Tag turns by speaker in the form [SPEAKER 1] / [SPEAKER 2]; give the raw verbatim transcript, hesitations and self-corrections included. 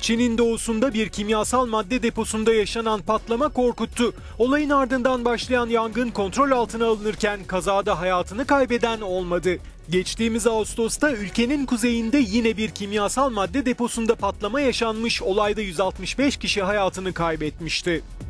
[SPEAKER 1] Çin'in doğusunda bir kimyasal madde deposunda yaşanan patlama korkuttu. Olayın ardından başlayan yangın kontrol altına alınırken kazada hayatını kaybeden olmadı. Geçtiğimiz Ağustos'ta ülkenin kuzeyinde yine bir kimyasal madde deposunda patlama yaşanmış, olayda yüz altmış beş kişi hayatını kaybetmişti.